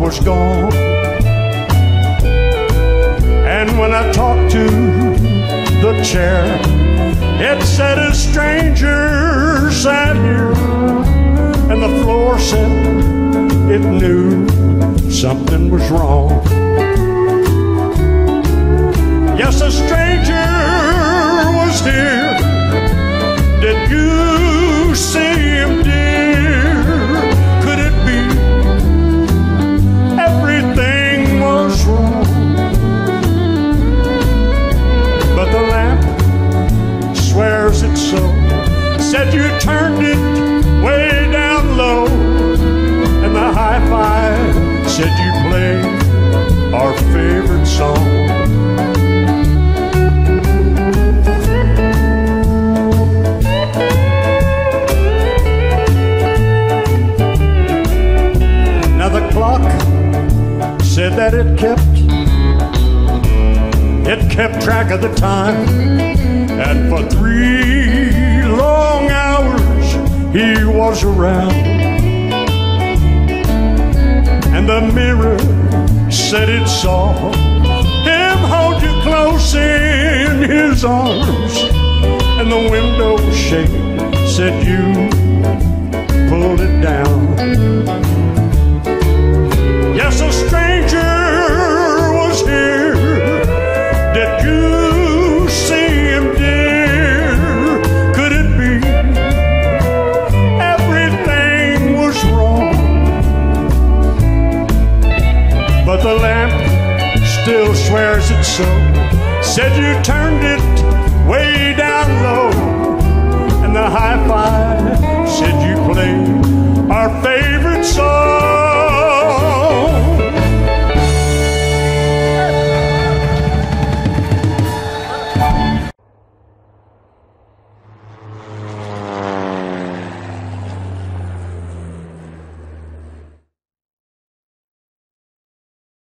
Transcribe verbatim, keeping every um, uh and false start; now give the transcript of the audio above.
was gone. And when I talked to the chair, it said a stranger sat here, and the floor said it knew something was wrong. Yes, a stranger was here. Did you see him, dear? Could it be everything was wrong? But the lamp swears it's so. Said you turned it way down low, and the hi-fi said you played our favorite song. Now the clock said that it kept It kept track of the time, and for three long hours he was around. And the mirror said it saw him hold you close in his arms, and the window shade said you pulled it down. Yes, a stranger was here. Did you see him, dear? Could it be everything was wrong? But the lamp still swears it's so. Said you turned it way down low, and the hi-fi said you